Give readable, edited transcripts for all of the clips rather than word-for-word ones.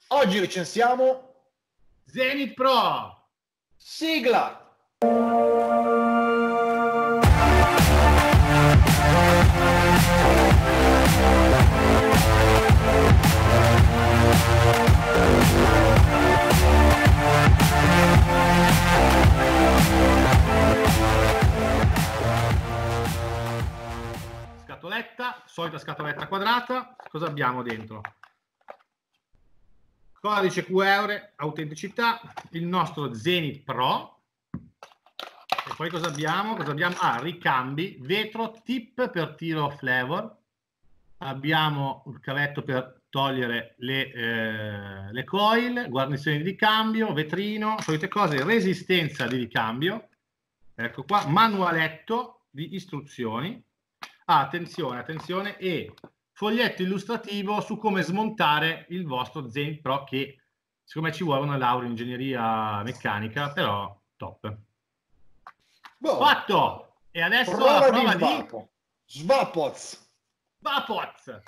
Oggi recensiamo Zenith Pro. Sigla! Scatoletta, solita scatoletta quadrata. Cosa abbiamo dentro? Codice QR, autenticità, il nostro Zenith Pro. E poi cosa abbiamo? Ah, ricambi, vetro, tip per tiro flavor. Abbiamo il cavetto per togliere le coil, guarnizioni di ricambio, vetrino, solite cose, resistenza di ricambio. Ecco qua, manualetto di istruzioni. Ah, attenzione, e foglietto illustrativo su come smontare il vostro Zenith Pro, che secondo me ci vuole una laurea in ingegneria meccanica, però top. Boh. Fatto! E adesso Prova la prova di Svapoz. Vapoz.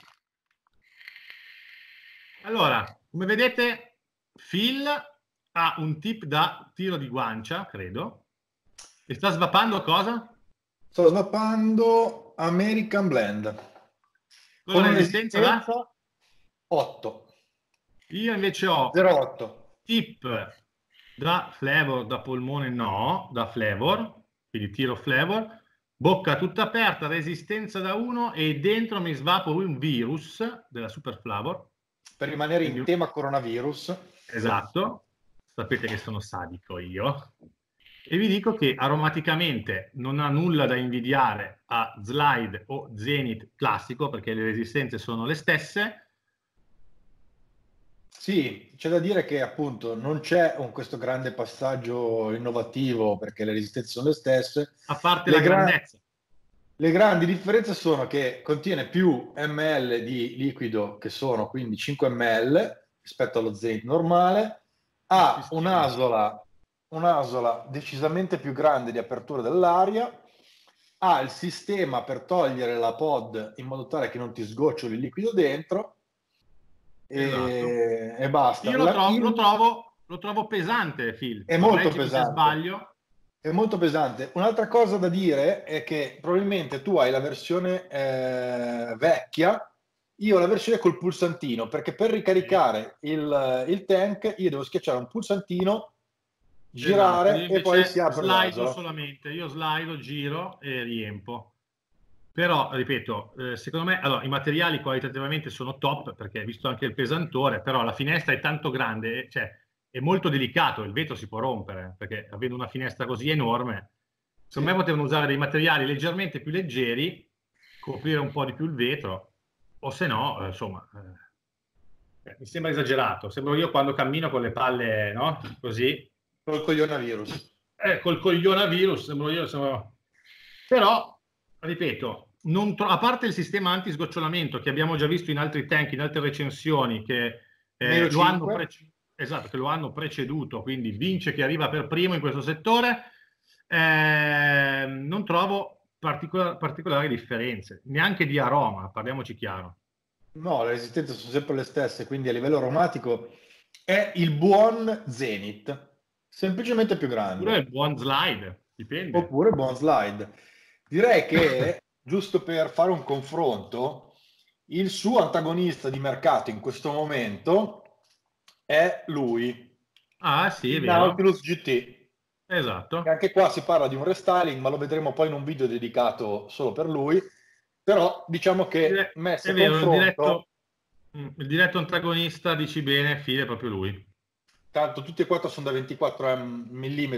Allora, come vedete, Phil ha un tip da tiro di guancia, credo. E sta svapando cosa? Sto svappando American Blend. Con una resistenza da 8. Io invece ho 0,8. tip da flavor, da polmone no, da flavor, quindi tiro flavor, bocca tutta aperta, resistenza da 1 e dentro mi svapo un virus della Super Flavor. Per rimanere in tema coronavirus. Esatto, sapete che sono sadico io. E vi dico che aromaticamente non ha nulla da invidiare a Slide o Zenith classico, perché le resistenze sono le stesse. Sì, c'è da dire che appunto non c'è questo grande passaggio innovativo perché le resistenze sono le stesse. A parte la grandezza. Le grandi differenze sono che contiene più ml di liquido, che sono quindi 5 ml rispetto allo Zenith normale, ha un'asola decisamente più grande di apertura dell'aria, ha il sistema per togliere la pod in modo tale che non ti sgoccioli il liquido dentro, e basta. Io lo trovo pesante, Phil. È molto pesante. Se sbaglio. È molto pesante. Un'altra cosa da dire è che probabilmente tu hai la versione vecchia, io ho la versione col pulsantino, perché per ricaricare il tank io devo schiacciare un pulsantino, girare e poi si apre l'asola. Solamente, io slido, giro e riempo. Però, ripeto, secondo me allora, i materiali qualitativamente sono top, perché visto anche il pesantore, però la finestra è tanto grande, cioè è molto delicato, il vetro si può rompere, perché avendo una finestra così enorme, secondo me potevano usare dei materiali leggermente più leggeri, coprire un po' di più il vetro, o se no, insomma, mi sembra esagerato. Sembro io quando cammino con le palle, no? Così. Col coglionavirus. Col coglionavirus, sembro io. Però, ripeto, a parte il sistema anti-sgocciolamento che abbiamo già visto in altri tank, in altre recensioni, che lo hanno preceduto, quindi vince chi arriva per primo in questo settore, non trovo particolari differenze, neanche di aroma, parliamoci chiaro. No, le resistenze sono sempre le stesse, quindi a livello aromatico è il buon Zenith, semplicemente più grande. Oppure il buon Slide, dipende. Oppure il buon Slide. Direi che, giusto per fare un confronto, il suo antagonista di mercato in questo momento è lui. Ah, sì, è il vero. Nautilus GT. Esatto. E anche qua si parla di un restyling, ma lo vedremo poi in un video dedicato solo per lui. Però diciamo che messo a confronto, il diretto antagonista, dici bene, Phil è proprio lui. Tanto tutti e quattro sono da 24 mm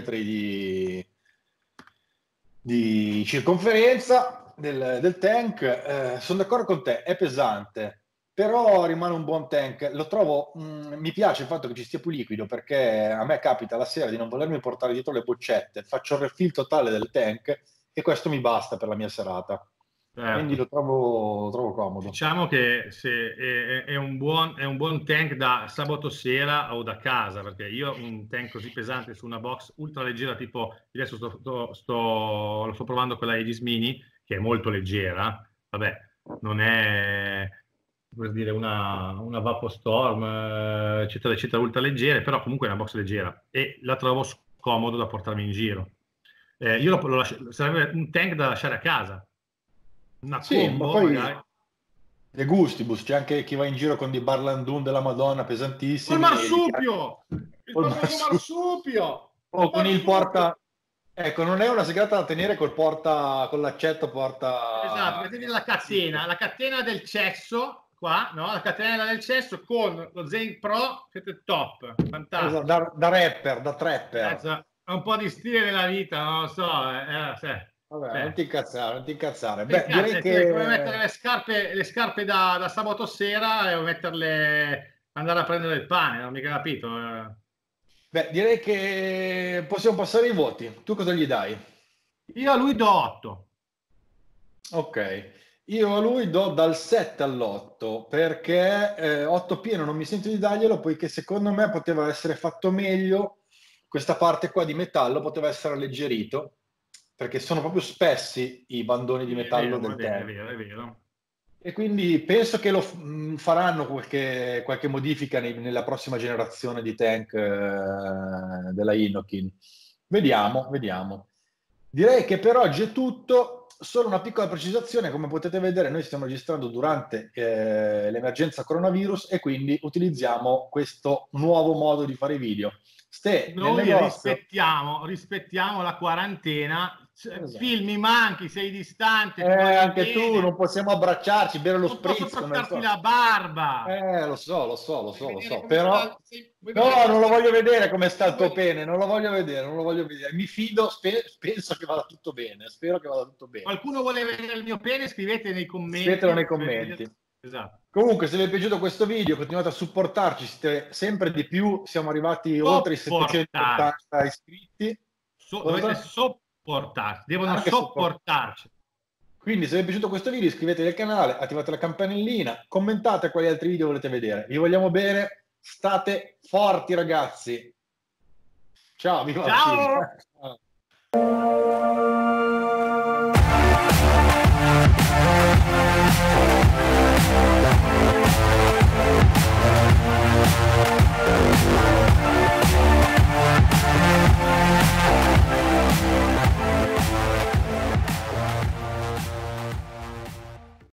di circonferenza del tank. Sono d'accordo con te, è pesante, però rimane un buon tank. Lo trovo, mi piace il fatto che ci sia più liquido, perché a me capita la sera di non volermi portare dietro le boccette, faccio il refill totale del tank e questo mi basta per la mia serata. Certo. Quindi lo trovo comodo. Diciamo che è un buon tank da sabato sera o da casa, perché io un tank così pesante su una box ultra leggera, tipo adesso lo sto provando con la Aegis Mini, che è molto leggera, vabbè, non è per dire, una Vapor-Storm, eccetera, eccetera, ultra leggere, però comunque è una box leggera e la trovo scomodo da portarmi in giro. Io sarebbe un tank da lasciare a casa, una Sì, ma combo poi magari. le gustibus, c'è anche chi va in giro con dei barlandun della Madonna Col pesantissimi e marsupio! Il col famoso marsupio! o Il con il marsupio! porta. Ecco, non è una segreta da tenere col porta, con l'accetto Esatto, porta. mettete la catena del cesso, qua, no? La catena del cesso con lo Zen Pro, siete top, Esatto, fantastico. da rapper, da trapper. È un po' di stile nella vita, non lo so. Vabbè, non Cioè, ti incazzare, non ti incazzare. che Beh, cazzo, direi è come mettere che le scarpe da sabato sera e andare a prendere il pane, non ho mica capito. direi che possiamo passare ai voti. Tu cosa gli dai? Io a lui do 8. Ok, io a lui do dal 7 all'8 perché 8 pieno non mi sento di darglielo poiché secondo me poteva essere fatto meglio, questa parte qua di metallo poteva essere alleggerito perché sono proprio spessi i bandoni di Sì, è metallo vero, è del vero, è tank vero, è vero. e quindi penso che faranno qualche modifica nella prossima generazione di tank della Inokin. Vediamo, vediamo. Direi che per oggi è tutto. Solo una piccola precisazione, come potete vedere, noi stiamo registrando durante l'emergenza coronavirus e quindi utilizziamo questo nuovo modo di fare i video. Ste nel Noi negozio. rispettiamo la quarantena, Esatto. filmi manchi, sei distante, ti voglio Anche tu, non bene, possiamo abbracciarci, bere lo non posso spritz come al toccarti solito. la barba. Vuoi Lo vedere so, come però vuoi no, vedere come non lo sta voglio vedere come sta il tuo vuoi- pene, non lo voglio vedere, non lo voglio vedere. Mi fido, penso che vada tutto bene, spero che vada tutto bene. Qualcuno vuole vedere il mio pene? Scrivete nei Scrivetelo commenti. nei commenti. Esatto. Comunque, se vi è piaciuto questo video, continuate a supportarci, siete sempre di più, siamo arrivati oltre i Sopportarci. 780 iscritti. Dovete Cosa? sopportarci, devono Anche supportare. sopportarci. Quindi se vi è piaciuto questo video iscrivetevi al canale, attivate la campanellina, commentate quali altri video volete vedere. Vi vogliamo bene, state forti ragazzi. Ciao, viva la Ciao! Cina.